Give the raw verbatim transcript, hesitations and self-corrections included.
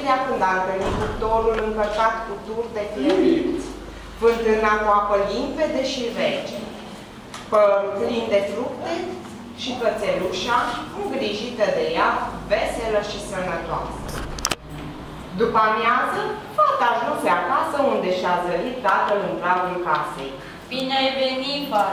ziua când a întâlnit cuptorul încărcat cu turi de flămânți, fântâna cu apă limpede și rece, plin de fructe și cățelușa, îngrijită de ea, veselă și sănătoasă. După amiază, fata ajunse acasă unde și-a zărit tatăl în pragul casei. Bine ai venit, fată!